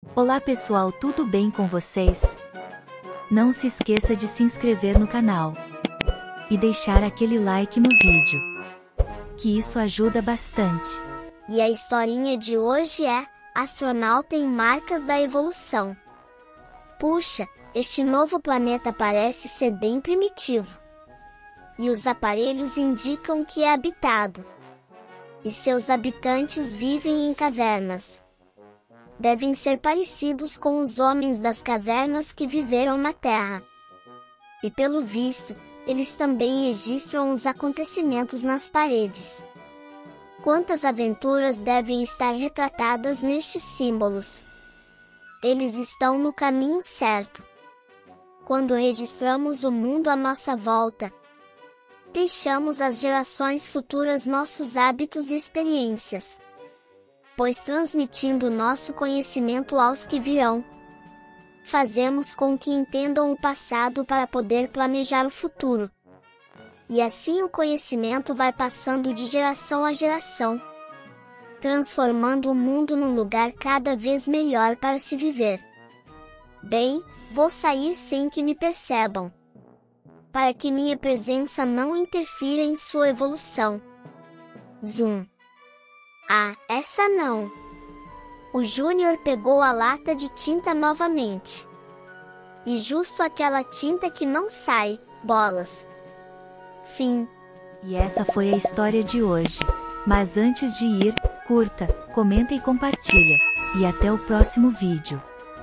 Olá pessoal, tudo bem com vocês? Não se esqueça de se inscrever no canal e deixar aquele like no vídeo, que isso ajuda bastante. E a historinha de hoje é: astronauta em marcas da evolução. Puxa, este novo planeta parece ser bem primitivo. E os aparelhos indicam que é habitado. E seus habitantes vivem em cavernas. Devem ser parecidos com os homens das cavernas que viveram na Terra. E pelo visto, eles também registram os acontecimentos nas paredes. Quantas aventuras devem estar retratadas nestes símbolos? Eles estão no caminho certo. Quando registramos o mundo à nossa volta, deixamos às gerações futuras nossos hábitos e experiências. Pois transmitindo nosso conhecimento aos que virão, fazemos com que entendam o passado para poder planejar o futuro. E assim o conhecimento vai passando de geração a geração, transformando o mundo num lugar cada vez melhor para se viver. Bem, vou sair sem que me percebam, para que minha presença não interfira em sua evolução. Zoom. Ah, essa não. O Júnior pegou a lata de tinta novamente. E justo aquela tinta que não sai, bolas. Fim. E essa foi a história de hoje. Mas antes de ir, curta, comenta e compartilha. E até o próximo vídeo.